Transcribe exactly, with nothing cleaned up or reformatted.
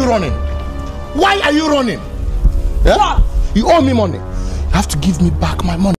you running? Why are you running? Yeah? What? You owe me money. You have to give me back my money.